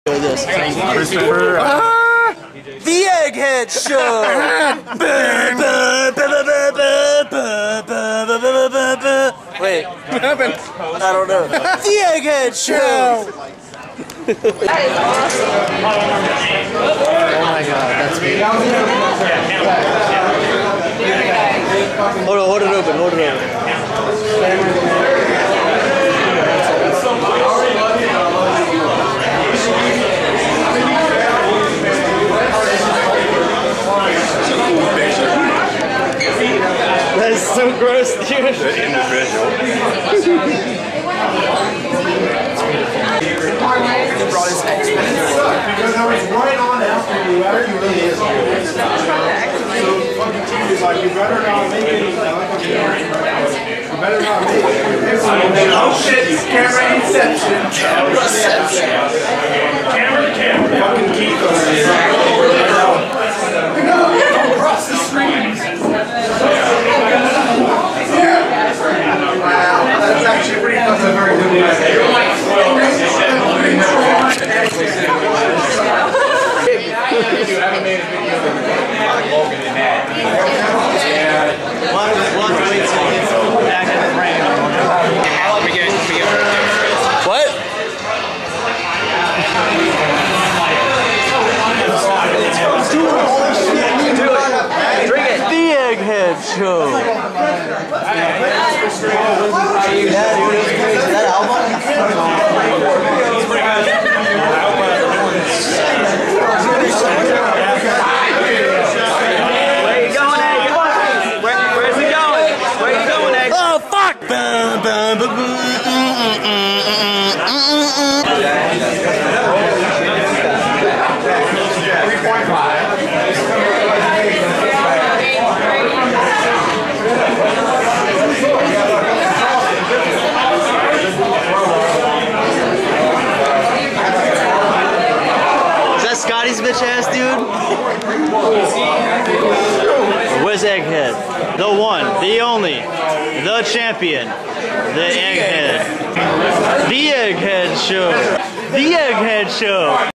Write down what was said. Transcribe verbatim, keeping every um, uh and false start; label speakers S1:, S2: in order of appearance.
S1: This.
S2: Christopher.
S1: Ah, the Egghead Show. Wait, what happened? I don't know. The Egghead Show. Oh my God, that's me. Hold it, hold it open, hold it open. That is so gross, dude. The individual.
S3: He brought his X-Men. Because I was right on after you. After you really is. So fucking team is like, you better not make any. You better not make any. Oh shit! Camera inception. Camera inception. Camera, camera. Fucking Keith over there. Across the screen. Wow, that's actually pretty that's a very good one. You haven't made a video of Logan in that. Yeah. We'll have to wait till it's back in the frame. Let me get it. Let me get it.
S1: What?
S3: Drink it.
S1: The Egghead Show. Yeah, dude, it was great. Is that album?
S3: Where you going, Egg? Where, where's he going? Where you going, Egg?
S1: Oh, fuck!
S3: three point five.
S1: Scotty's bitch ass, dude? Where's Egghead? The one, the only, the champion, the Egghead. The Egghead Show. The Egghead Show.